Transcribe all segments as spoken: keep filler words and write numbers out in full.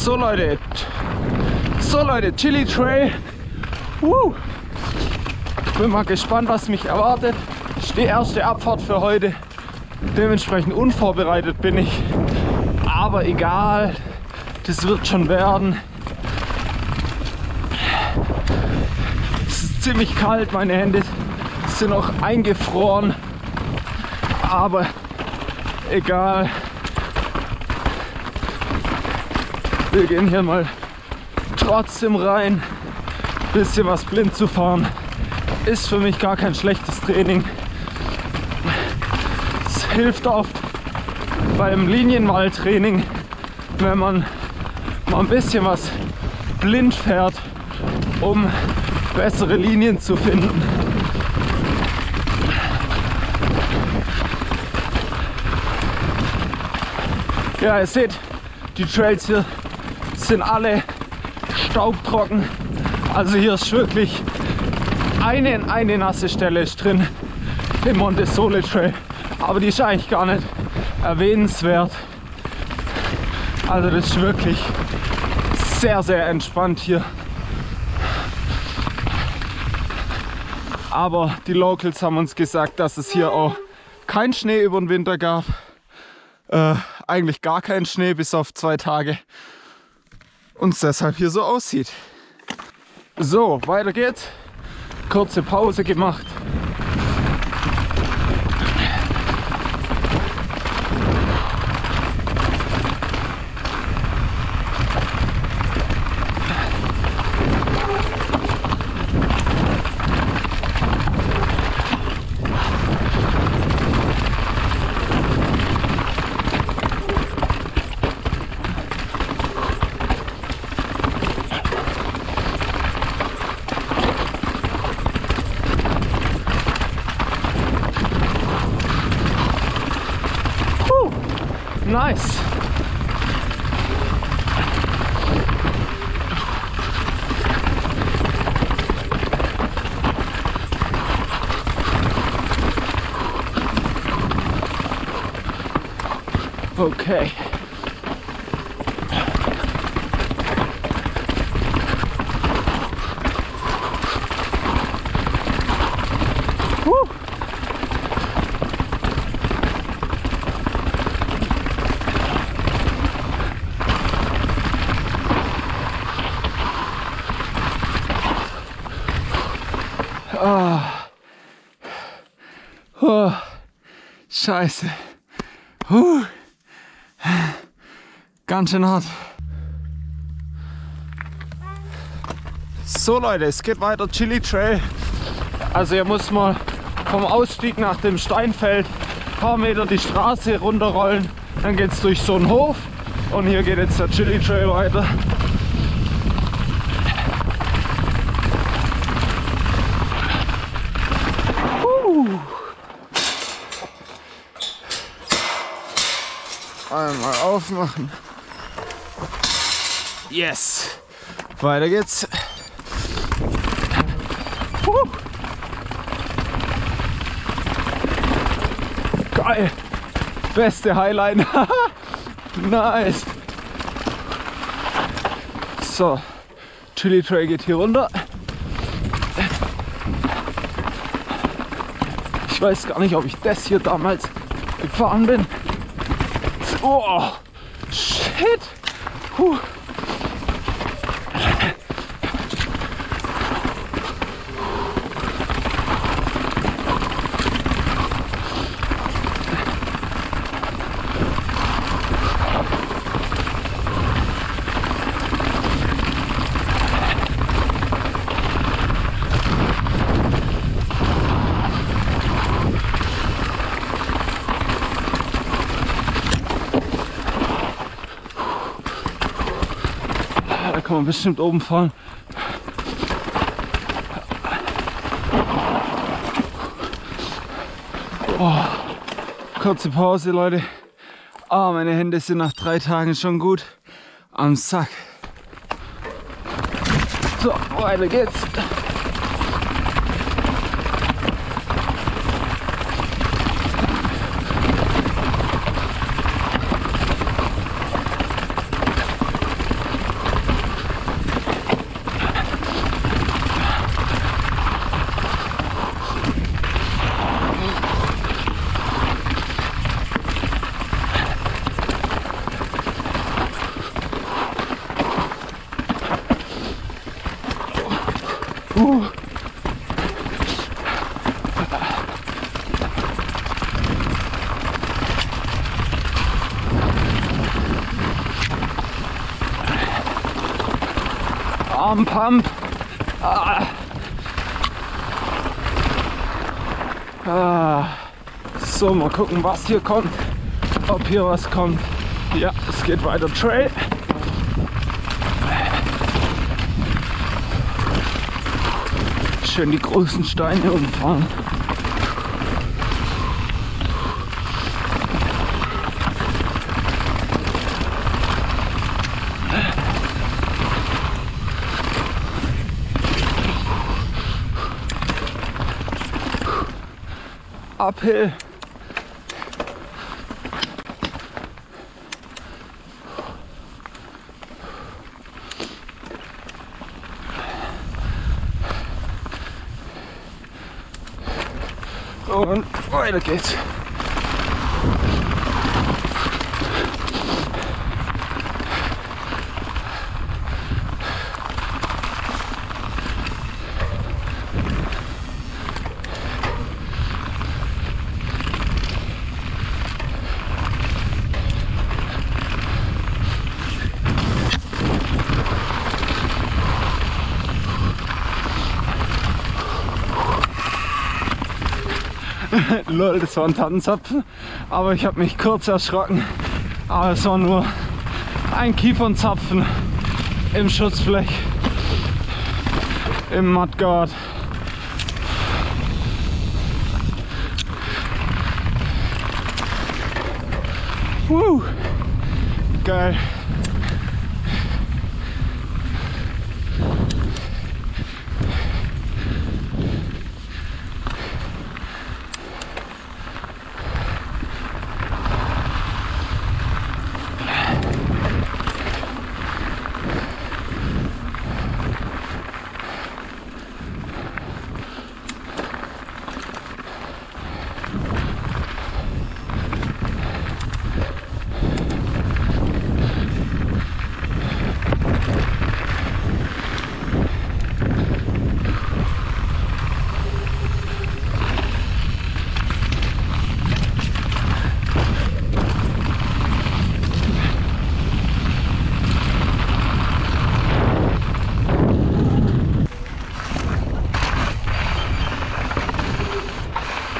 So Leute, so Leute, Chili Trail. Uh. Bin mal gespannt, was mich erwartet. Das ist die erste Abfahrt für heute. Dementsprechend unvorbereitet bin ich. Aber egal, das wird schon werden. Es ist ziemlich kalt, meine Hände sind auch eingefroren. Aber egal. Wir gehen hier mal trotzdem rein. Bisschen was blind zu fahren ist für mich gar kein schlechtes Training. Es hilft oft beim Linienwahltraining, wenn man mal ein bisschen was blind fährt, um bessere Linien zu finden. Ja, ihr seht, die Trails hier sind alle staubtrocken. Also hier ist wirklich eine, eine nasse Stelle ist drin im Monte Sole Trail, aber die ist eigentlich gar nicht erwähnenswert. Also das ist wirklich sehr, sehr entspannt hier. Aber die Locals haben uns gesagt, dass es hier auch keinen Schnee über den Winter gab. Äh, eigentlich gar keinen Schnee bis auf zwei Tage. Und es deshalb hier so aussieht. So, weiter geht's. Kurze Pause gemacht. Nice. Okay. Woo. Oh. Oh. Scheiße. Huh. Ganz schön hart. So Leute, es geht weiter Chili Trail. Also hier muss man vom Ausstieg nach dem Steinfeld ein paar Meter die Straße runterrollen. Dann geht es durch so einen Hof und hier geht jetzt der Chili Trail weiter. Einmal aufmachen. Yes. Weiter geht's. Uh. Geil. Beste Highline. Nice. So. Chili Trail geht hier runter. Ich weiß gar nicht, ob ich das hier damals gefahren bin. Oh, shit. Puh. Da kann man bestimmt oben fahren. Oh, kurze Pause, Leute. Ah, meine Hände sind nach drei Tagen schon gut am Sack. So, weiter geht's. Arm Pump. Ah. Ah. So, mal gucken, was hier kommt. Ob hier was kommt. Ja, es geht weiter Trail. Schön die großen Steine umfahren. Uphill. Und weiter geht's. Lol, das war ein Tannenzapfen, aber ich habe mich kurz erschrocken. Aber es war nur ein Kiefernzapfen im Schutzblech, im Mudguard. Woo, geil.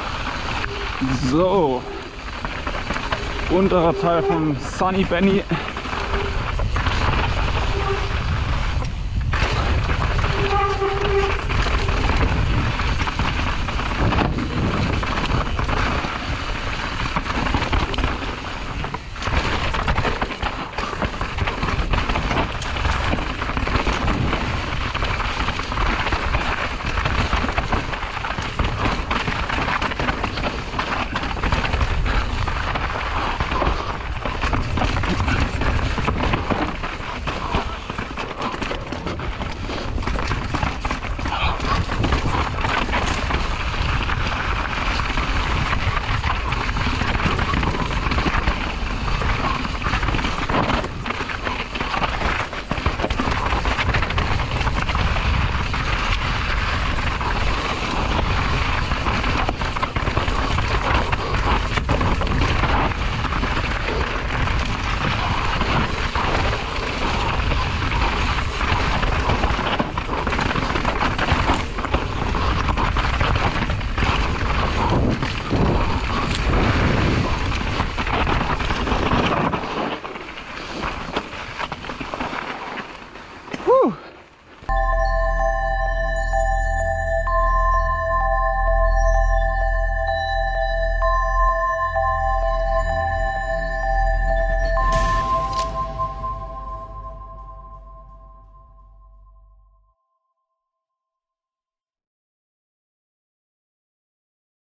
So, unterer Teil vom Sunny Benny.